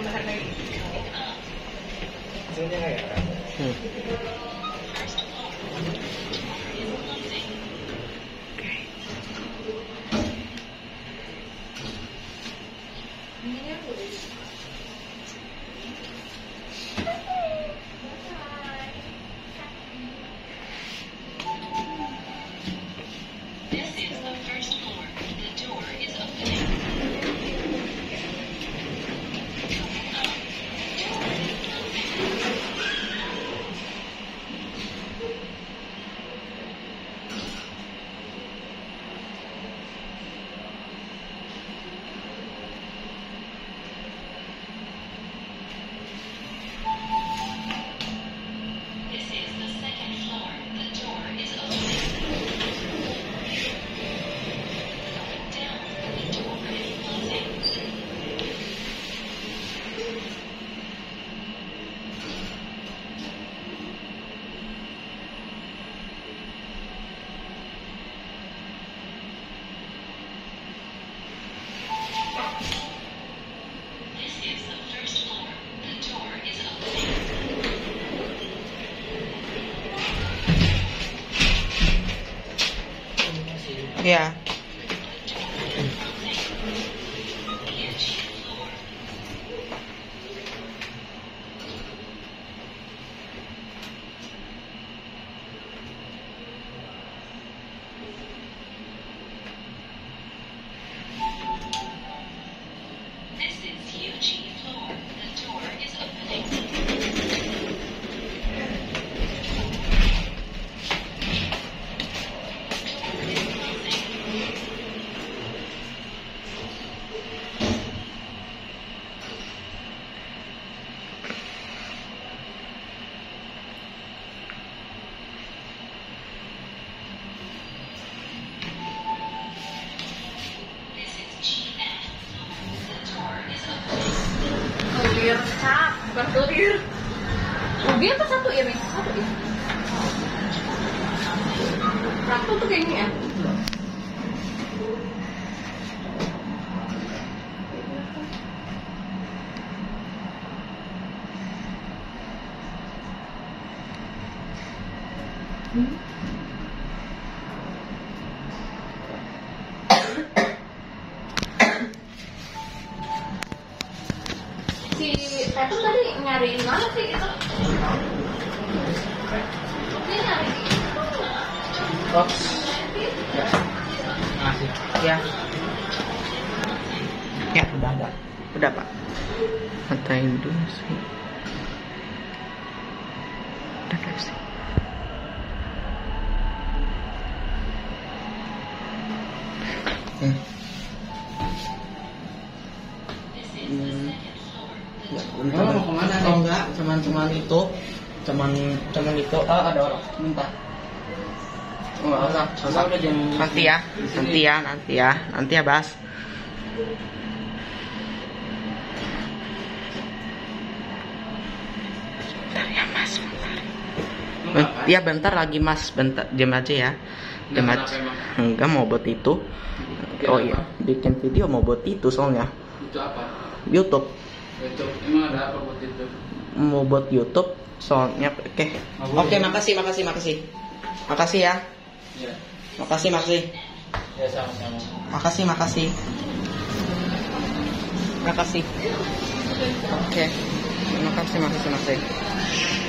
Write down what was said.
Hasilnya kayak ya. Bukan clear. Mobil tuh satu ya, Miss? Satu ya? Satu tuh kayaknya ya? Si Evan tadi nyariin mana sih gitu? Dia nyari box. Masih. Ya. Ya, udah ada. Udah, Pak. Matain dulu sih. Udah kasih. Mau kemana nih? Oh enggak, cuman itu. Cuman itu. Ada orang minta. Oh, nggak usah. Udah jam Nanti ya, Bas. Bentar ya, Mas. Ya bentar lagi, Mas. Bentar, diam aja ya. Diam aja. Enggak mau buat itu. Oh iya, bikin video mau buat itu soalnya. Itu apa? YouTube. YouTube. Emang ada apa buat itu? Mau buat YouTube soalnya. Oke, makasih ya. Iya. Makasih. Ya, sama-sama. Makasih. Oke. Makasih.